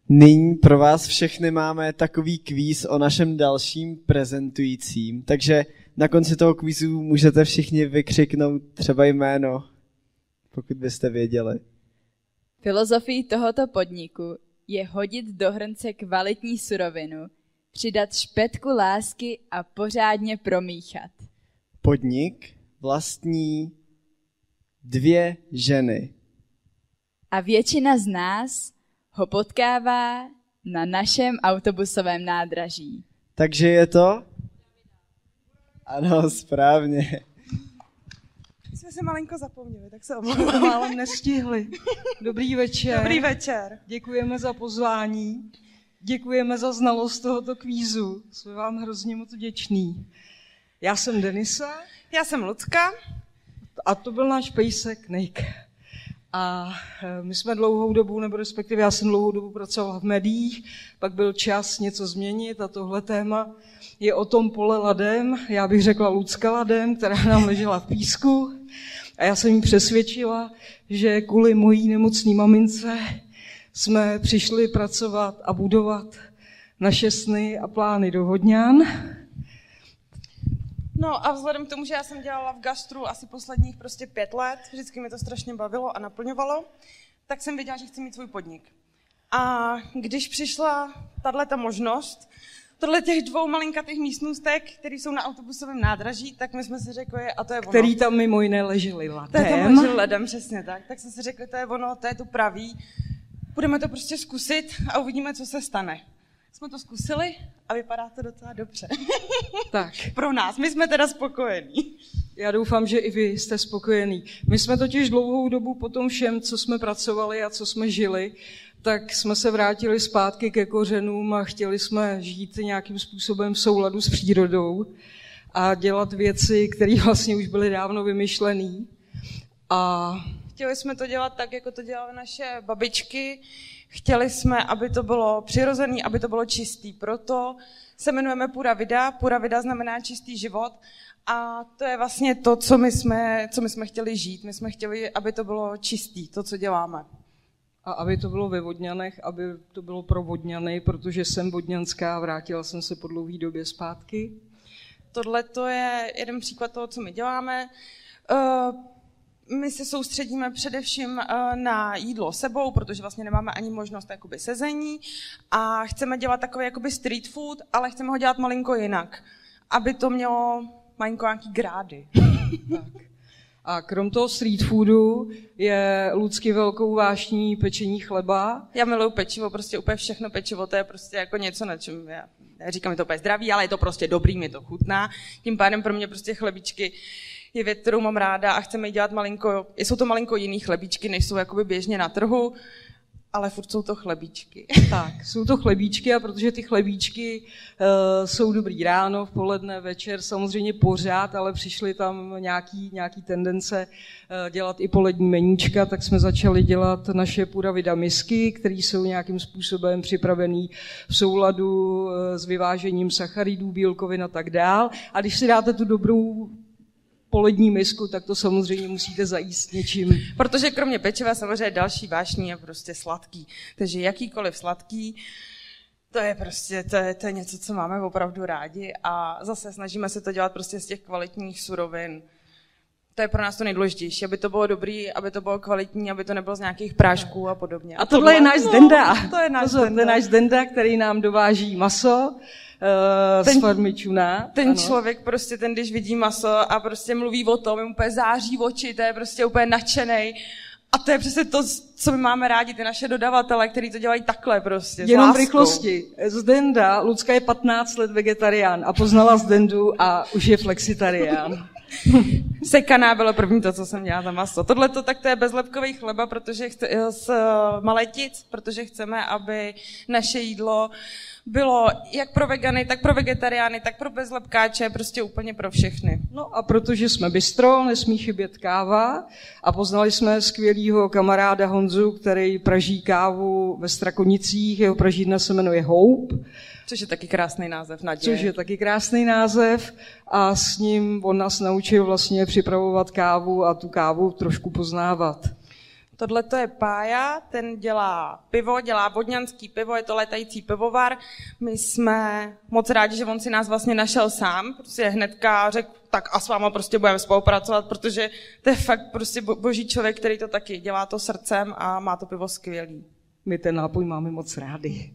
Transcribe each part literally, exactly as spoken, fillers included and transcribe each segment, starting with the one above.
Nyní pro vás všechny máme takový kvíz o našem dalším prezentujícím, takže na konci toho kvízu můžete všichni vykřiknout třeba jméno, pokud byste věděli. Filozofií tohoto podniku je hodit do hrnce kvalitní surovinu, přidat špetku lásky a pořádně promíchat. Podnik vlastní dvě ženy. A většina z nás ho potkává na našem autobusovém nádraží. Takže je to? Ano, správně. Jsme se malinko zapomněli, tak se omlouvám. Málem nestihli. Dobrý večer. Dobrý večer. Děkujeme za pozvání. Děkujeme za znalost tohoto kvízu. Jsme vám hrozně moc vděční. Já jsem Denisa. Já jsem Lucka. A to byl náš pejsek Nick. A my jsme dlouhou dobu, nebo respektive já jsem dlouhou dobu pracovala v médiích, pak byl čas něco změnit a tohle téma je o tom pole ladem, já bych řekla Lucka ladem, která nám ležela v písku a já jsem jí přesvědčila, že kvůli mojí nemocný mamince jsme přišli pracovat a budovat naše sny a plány do Vodňan. No a vzhledem k tomu, že já jsem dělala v gastru asi posledních prostě pět let, vždycky mi to strašně bavilo a naplňovalo, tak jsem věděla, že chci mít svůj podnik. A když přišla tato možnost, tohle těch dvou malinkatých místnůstek, které jsou na autobusovém nádraží, tak my jsme si řekli, a to je ono. Který tam mimo jiné leželi ladem. To je tam leželi ladem, přesně tak. Tak jsme si řekli, to je ono, to je tu pravý. Budeme to prostě zkusit a uvidíme, co se stane. Jsme to zkusili a vypadá to docela dobře. Tak. Pro nás, my jsme teda spokojení. Já doufám, že i vy jste spokojení. My jsme totiž dlouhou dobu po tom všem, co jsme pracovali a co jsme žili, tak jsme se vrátili zpátky ke kořenům a chtěli jsme žít nějakým způsobem v souladu s přírodou a dělat věci, které vlastně už byly dávno vymyšlené. A chtěli jsme to dělat tak, jako to dělaly naše babičky. Chtěli jsme, aby to bylo přirozené, aby to bylo čistý. Proto se jmenujeme Pura Vida. Pura Vida znamená čistý život. A to je vlastně to, co my jsme, co my jsme chtěli žít. My jsme chtěli, aby to bylo čistý, to, co děláme. A aby to bylo ve Vodňanech, aby to bylo pro Vodňany, protože jsem vodňanská, vrátila jsem se po dlouhé době zpátky. Tohle to je jeden příklad toho, co my děláme. Uh, My se soustředíme především na jídlo sebou, protože vlastně nemáme ani možnost jakoby sezení a chceme dělat takový jakoby street food, ale chceme ho dělat malinko jinak, aby to mělo malinko nějaký grády. Tak. A krom toho street foodu je Lucky velkou vášní pečení chleba. Já miluju pečivo, prostě úplně všechno pečivo, to je prostě jako něco, na čem já neříkám, je to úplně zdravý, ale je to prostě dobrý, mi to chutná. Tím pádem pro mě prostě chlebíčky je věc, kterou mám ráda a chceme jí dělat malinko, jsou to malinko jiný chlebíčky, než jsou jakoby běžně na trhu, ale furt jsou to chlebíčky. Tak, jsou to chlebíčky a protože ty chlebíčky uh, jsou dobrý ráno, v poledne, večer, samozřejmě pořád, ale přišly tam nějaký, nějaký tendence uh, dělat i polední meníčka, tak jsme začali dělat naše Pura Vida misky, které jsou nějakým způsobem připravený v souladu uh, s vyvážením sacharidů, bílkovin a tak dál. A když si dáte tu dobrou polední misku, tak to samozřejmě musíte zajíst něčím. Protože kromě pečiva samozřejmě další vášní je prostě sladký. Takže jakýkoliv sladký, to je prostě, to je, to je něco, co máme opravdu rádi a zase snažíme se to dělat prostě z těch kvalitních surovin. To je pro nás to nejdůležitější, aby to bylo dobrý, aby to bylo kvalitní, aby to nebylo z nějakých prášků a podobně. A tohle je náš Zdenda. No, to je náš Zdenda. To je náš Zdenda, který nám dováží maso uh, ten, z farmy Čuna. Ten ano. člověk prostě, ten když vidí maso a prostě mluví o tom, jim úplně září oči, to je prostě úplně nadšenej. A to je přesně to, co my máme rádi, ty naše dodavatele, kteří to dělají takhle prostě, jenom v rychlosti. Zdenda, Lucka je patnáct let vegetarián a poznala Zdendu a už je flexitarián. Sekaná bylo první to, co jsem dělala za maso. Tohle to tak to je bezlepkový chleba, protože chce, z maletic, protože chceme, aby naše jídlo bylo jak pro vegany, tak pro vegetariány, tak pro bezlepkáče, prostě úplně pro všechny. No a protože jsme bistro, nesmí chybět káva a poznali jsme skvělýho kamaráda Honzu, který praží kávu ve Strakonicích, jeho pražírna se jmenuje Hope. Což je taky krásný název, Naděje. Což je taky krásný název a s ním on nás naučil vlastně připravovat kávu a tu kávu trošku poznávat. Tohle to je Pája, ten dělá pivo, dělá vodňanský pivo, je to létající pivovar. My jsme moc rádi, že on si nás vlastně našel sám, prostě hnedka řekl, tak a s váma prostě budeme spolupracovat, protože to je fakt prostě boží člověk, který to taky dělá to srdcem a má to pivo skvělý. My ten nápoj máme moc rádi.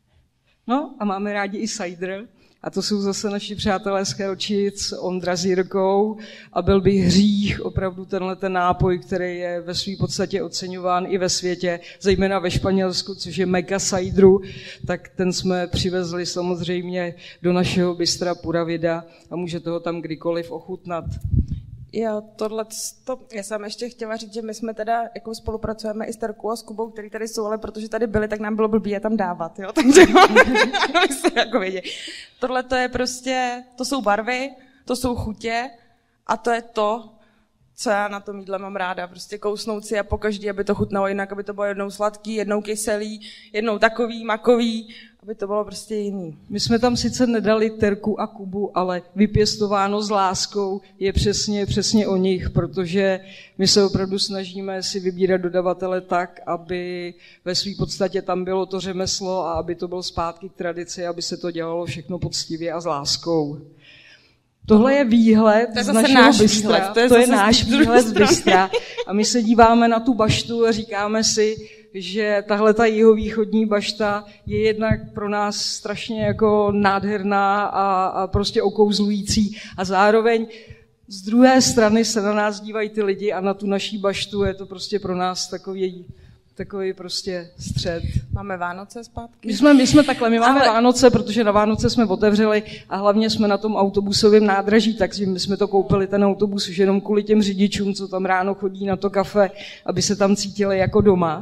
No a máme rádi i cider. A to jsou zase naši přátelé z Kelčic, Ondra s Jirkou. A byl by hřích opravdu tenhle ten nápoj, který je ve své podstatě oceňován i ve světě, zejména ve Španělsku, což je meka cideru, tak ten jsme přivezli samozřejmě do našeho bystra Pura Vida a můžete ho tam kdykoliv ochutnat. Jo, tohle, to, já jsem ještě chtěla říct, že my jsme teda jako spolupracujeme i s Terkou a s Kubou, který tady jsou, ale protože tady byli, tak nám bylo blbý je tam dávat, jo, takže my se jako vědě. Tohle to je prostě, to jsou barvy, to jsou chutě a to je to, co já na tom jídle mám ráda, prostě kousnout si a pokaždý, aby to chutnalo jinak, aby to bylo jednou sladký, jednou kyselý, jednou takový, makový, aby to bylo prostě jiný. My jsme tam sice nedali Terku a Kubu, ale vypěstováno s láskou je přesně, přesně o nich, protože my se opravdu snažíme si vybírat dodavatele tak, aby ve své podstatě tam bylo to řemeslo a aby to bylo zpátky k tradici, aby se to dělalo všechno poctivě a s láskou. Tohle je výhled je z našeho bystra, výhled, to je, to je náš výhled z bystra a my se díváme na tu baštu a říkáme si, že tahle ta jihovýchodní bašta je jednak pro nás strašně jako nádherná a, a prostě okouzlující a zároveň z druhé strany se na nás dívají ty lidi a na tu naší baštu je to prostě pro nás takový takový prostě střed. Máme Vánoce zpátky? My jsme, my jsme takhle, my máme Ale... Vánoce, protože na Vánoce jsme otevřeli a hlavně jsme na tom autobusovém nádraží, takže my jsme to koupili ten autobus už jenom kvůli těm řidičům, co tam ráno chodí na to kafe, aby se tam cítili jako doma.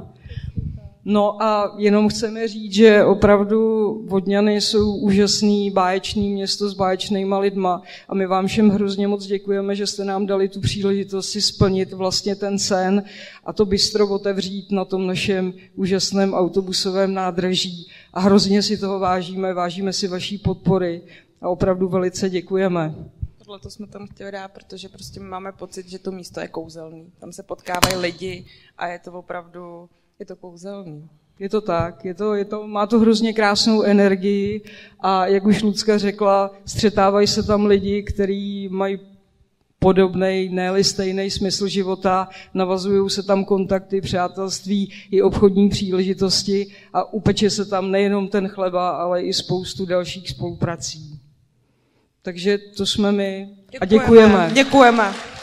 No a jenom chceme říct, že opravdu Vodňany jsou úžasný, báječný město s báječnýma lidma a my vám všem hrozně moc děkujeme, že jste nám dali tu příležitost si splnit vlastně ten sen a to bistro otevřít na tom našem úžasném autobusovém nádraží a hrozně si toho vážíme, vážíme si vaší podpory a opravdu velice děkujeme. Tohle to jsme tam chtěli dát, protože prostě my máme pocit, že to místo je kouzelný. Tam se potkávají lidi a je to opravdu... Je to kouzelný. Je to tak, je to, je to, má to hrozně krásnou energii a jak už Lucka řekla, střetávají se tam lidi, kteří mají podobnej, ne-li stejný smysl života, navazují se tam kontakty, přátelství i obchodní příležitosti a upeče se tam nejenom ten chleba, ale i spoustu dalších spoluprací. Takže to jsme my a děkujeme. Děkujeme.